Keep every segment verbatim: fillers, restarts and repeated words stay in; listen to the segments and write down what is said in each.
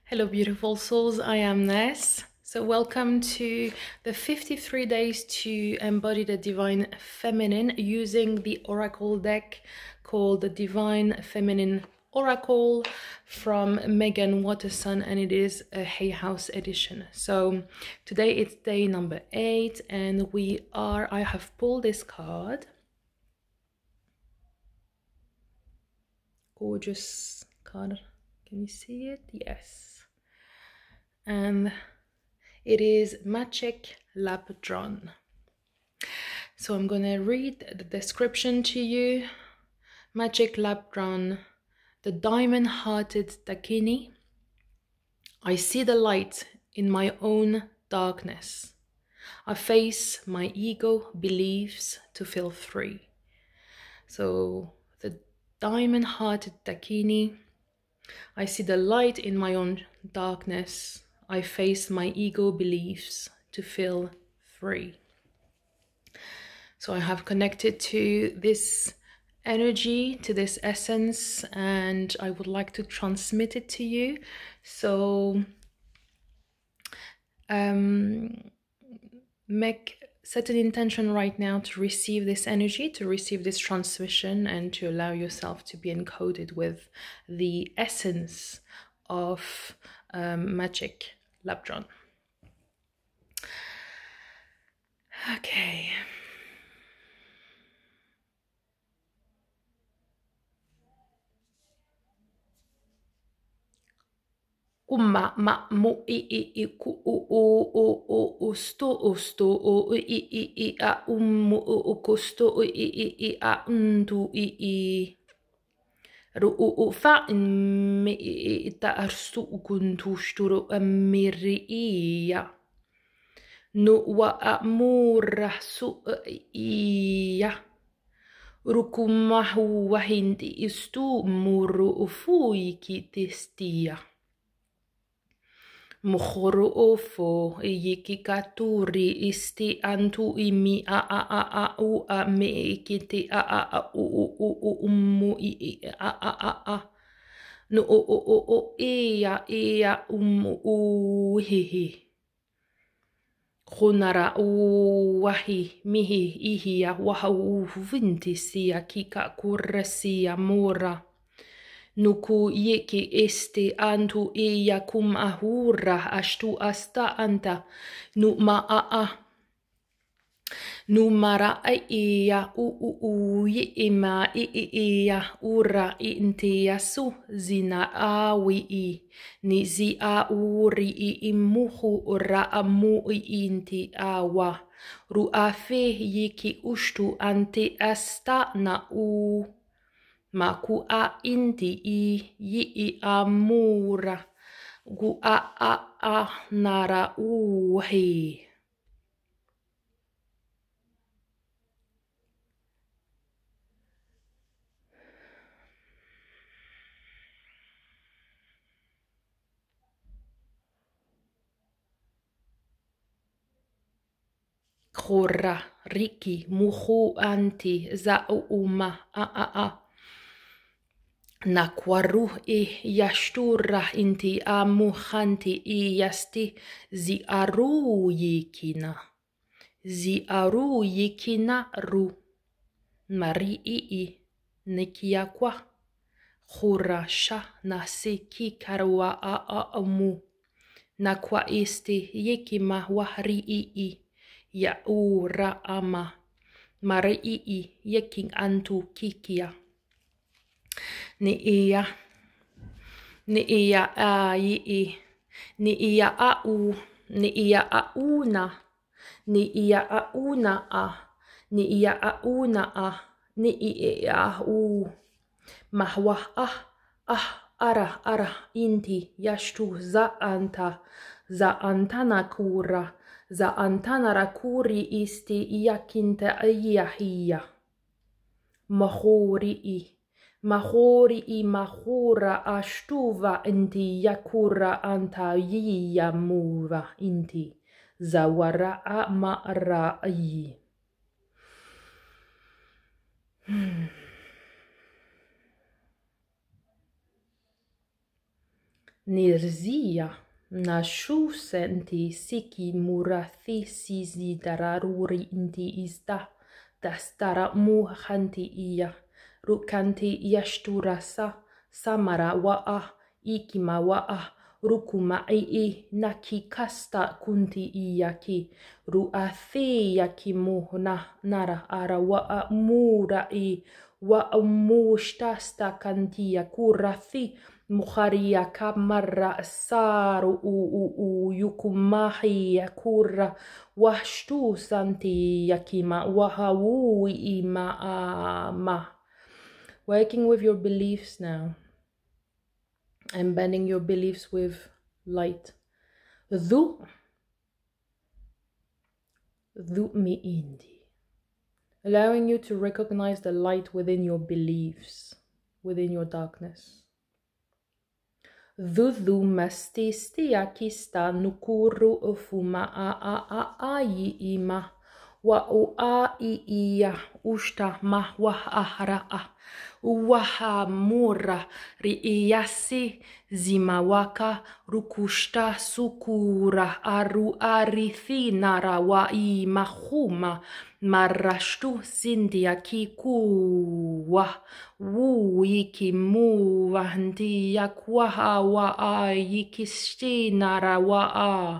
Hello, beautiful souls. I am Ness. So, welcome to the fifty-three days to embody the divine feminine using the oracle deck called the Divine Feminine Oracle from Megan Watterson, and it is a Hay House edition. So, today it's day number eight, and we are, I have pulled this card. Gorgeous card. Can you see it? Yes. And it is Magic Labdron. So I'm gonna read the description to you. Magic Labdron, the diamond-hearted Dakini. I see the light in my own darkness. I face my ego beliefs to feel free. So the diamond-hearted Dakini, I see the light in my own darkness. I face my ego beliefs to feel free. So I have connected to this energy, to this essence, and I would like to transmit it to you. So um, make set an intention right now to receive this energy, to receive this transmission, and to allow yourself to be encoded with the essence of um, Magic Labdron. Okay. Uma ma mu i i i ku u o o o o sto o sto o i i i a um o o ko sto o i i i a undu i i ru o o fa me i ta arstu kuntu sturu amiri ia no wa a mura su ia rukumahu wahindi istu muru ufui ki testia Mokoro ofo e yiki katuri isti antu imi a a a a u a me kiti a a a u u u u umu i i a a a a no o o o o e a e a umu u hi hi Honara u wahi mihi ihi a waha u vinti si a kika kurasi a mora Nuku yeki este antu iya kum ahura ashtu asta anta nu ma a a nu mara a iya u u u ye ima i i iya ura inti yasu zina awi i ni zi a uri i imuhu ura amu i inti awa ru afe yeki ushtu ante asta na u Ma ku a inti i yi i amura gu a a a nara uhi. Khora riki muhu anti za uma a a a. Na kwaru e yashtura inti amuhanti i yasti zi aru yikina. Zi aru yikina ru. Mari i i nikia kwa. Khura sha na se ki karwa a a amu. Na kwa este yekima wahri i i. Ya ura ama. Mari i i yeking antu kikia. Ni ia, ni ia a i i, ni ia a u, ni ia a una, ni ia a una a, ni ia a una a, ni ia a u. Mahwa ah, ah, ara, ara, inti, yashtu za anta, za antana kura, za antana rakuri isti iakinta ia hiya. Mahori i. Mahori i mahura ashtuva inti yakura anta yiya muva inti zawara a mara i. Nirzia nashu senti siki murathi sizi dararuri inti ista dastara muhanti iya rukanti yashturasa samara wa'a ikima wa'a rukuma i nakikasta kunti iyaki ruathi yakimu na nara ara wa'a mura i wa'a mushtasta kantia kurathi Mukharia kamara saru u u u yukumahi yakura washtu santi yakima wahawu ima ama. Working with your beliefs now and bending your beliefs with light. Dhu dhu mi indi. Allowing you to recognize the light within your beliefs, within your darkness. Dhudhu mastisti akista nukuru ufuma a a a a yi ima wa u a i iya ushta ma wa ahra a uwaha mura ri iyasi zimawaka rukushta sukura aru arithinara wa i mahuma marashtu sindia kikuwa wu yiki mu wahndi yakwaha wa a yikishtinara wa a.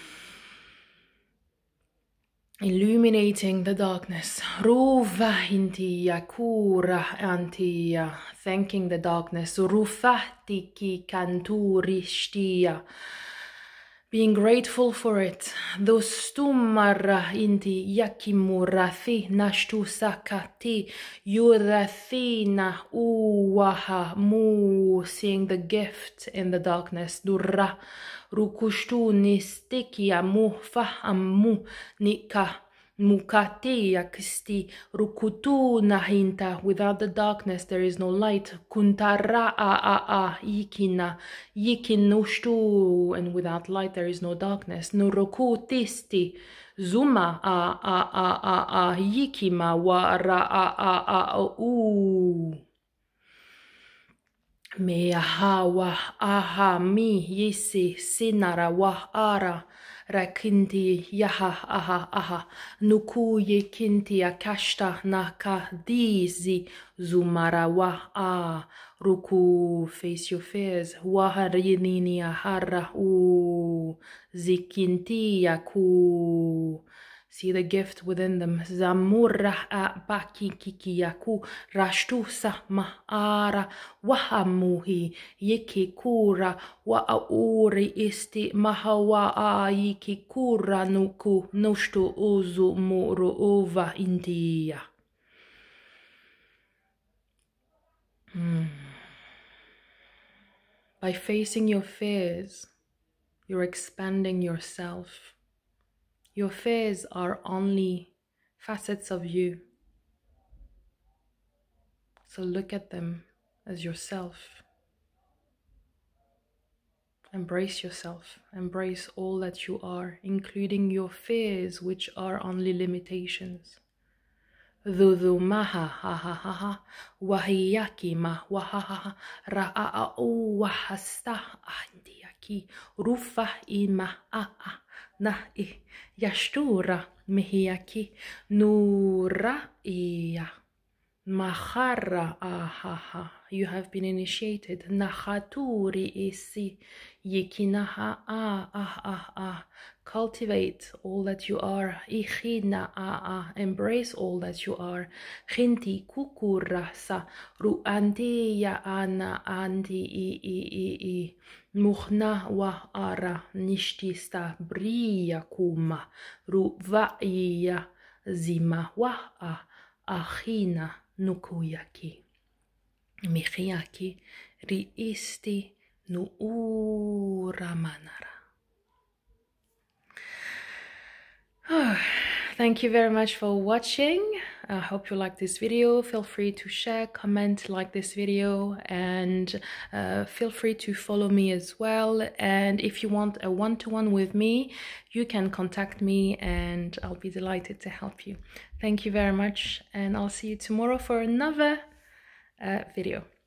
Illuminating the darkness. Ruva inti yakura antia. Thanking the darkness. Rufati ki kanturi shtia. Being grateful for it. Dostumara inti yakimurathi nashtu sakati yurathina uwaha mu. Seeing the gift in the darkness. Durra. Rukushtu nistikia mu fahamu nika mukatia kisti rukutu nahinta. Without the darkness there is no light. Kuntara a a a yikina yikinushtu. And without light there is no darkness. Nurukutisti zuma a a a a a yikima wa ra a a a a u. Me aha wa aha mi yisi sinara wa ara rakinti yaha aha aha nuku yekinti akashta naka dizi zumara wa a ruku. Face your fears waharinini ahara u zikinti yaku. See the gift within them. Zamura a baki kikiyaku rashtusa maara wahamuhi yikikura wa auri isti mahawa a yikikura nuku nushtu uzu muru uva india. Hmm. By facing your fears, you're expanding yourself. Your fears are only facets of you. So look at them as yourself. Embrace yourself. Embrace all that you are, including your fears, which are only limitations. Dhudhu maha ha ha ha ha wahiyaki ma wahaha ra'a u wahasta ahndiaki rufa ima a a na i yashtura mihiyaki nura iya mahara ahaha. You have been initiated. Nahaturi isi yikinaha a ah ah ah. Cultivate all that you are. Ichina a a. Embrace all that you are. Khinti kukurasa ruandi ya ana andi i i i i. Muhna wa ara nishtista bria kuma ruvaiya zima wa a achina nukuyaki. Michiaki riisti nu uramanara. Oh, thank you very much for watching. I hope you like this video. Feel free to share, comment, like this video, and uh, feel free to follow me as well. And if you want a one-to-one with me, you can contact me and I'll be delighted to help you. Thank you very much, and I'll see you tomorrow for another uh, video.